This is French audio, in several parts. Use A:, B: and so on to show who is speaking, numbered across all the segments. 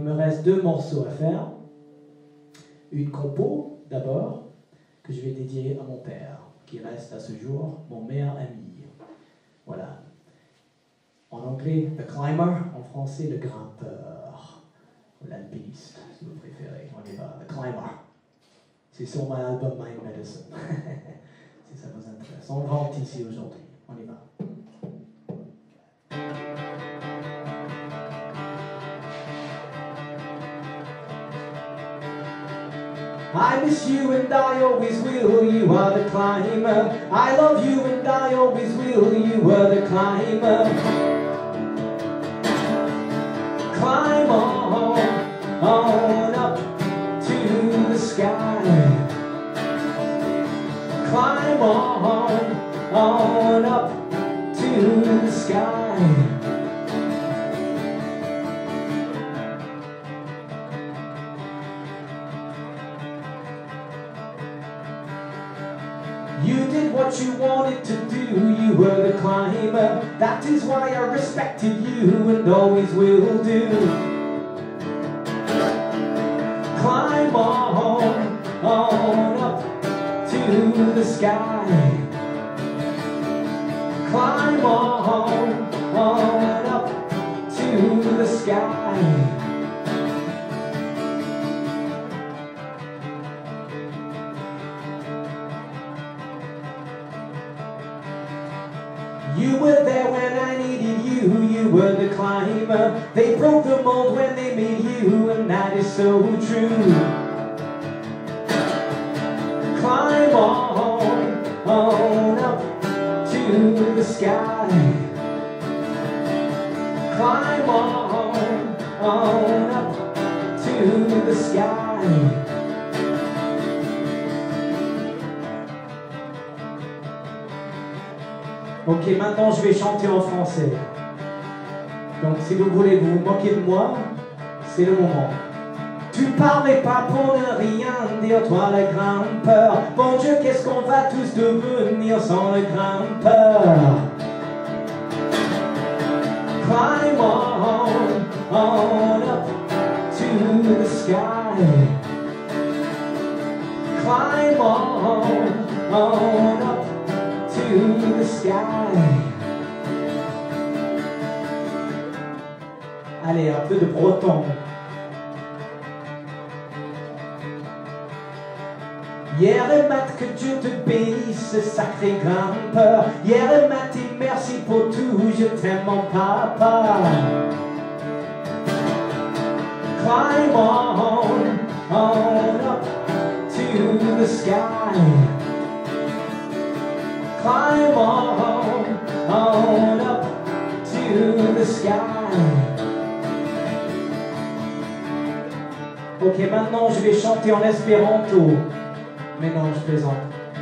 A: me reste 2 morceaux à faire. Une compo, d'abord, que je vais dédier à mon père, qui reste à ce jour mon meilleur ami. Voilà. En anglais, the climber. En français, le grimpeur. Ou l'alpiniste, si vous préférez. On y va, the climber. C'est sur mon album My Medicine. Si ça vous intéresse. On rentre ici aujourd'hui. On y va. I miss you and I always will, you are the climber. I love you and I always will, you are the climber. Climb on up to the sky. Climb on up to the sky. You did what you wanted to do, you were the climber. That is why I respected you and always will do. Climb on up to the sky. Climb on up to the sky. You were there when I needed you, you were the climber. They broke the mold when they made you, and that is so true. Climb on up to the sky. Climb on up to the sky. Ok, maintenant je vais chanter en français. Donc si vous voulez vous moquer de moi, c'est le moment. Tu parlais pas pour ne rien dire, toi le grimpeur. Bon Dieu, qu'est-ce qu'on va tous devenir sans le grimpeur? Climb on up to the sky. Climb on up to the sky. Allez, un peu de breton. Hier et mat, que Dieu te bénisse, sacré grimpeur. Hier et mat, et merci pour tout, je t'aime mon papa. Climb on up to the sky. Climb on up to the sky. Ok, maintenant je vais chanter en espéranto. Mais non, je plaisante.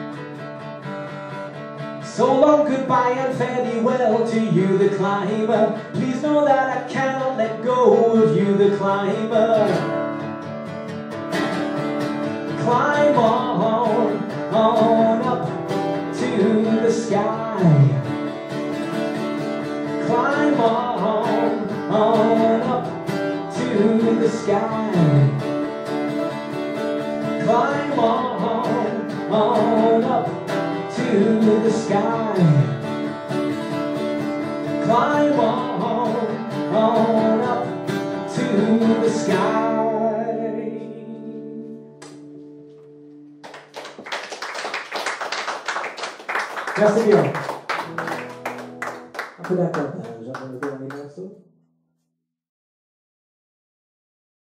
A: So long, goodbye and farewell to you, the climber. Please know that I cannot let go of you, the climber. Climb on up to the sky. Climb on up to the sky. Climb on up to the sky. Climb on up to the sky. Merci bien. Un peu d'accord, j'ai entendu les morceaux.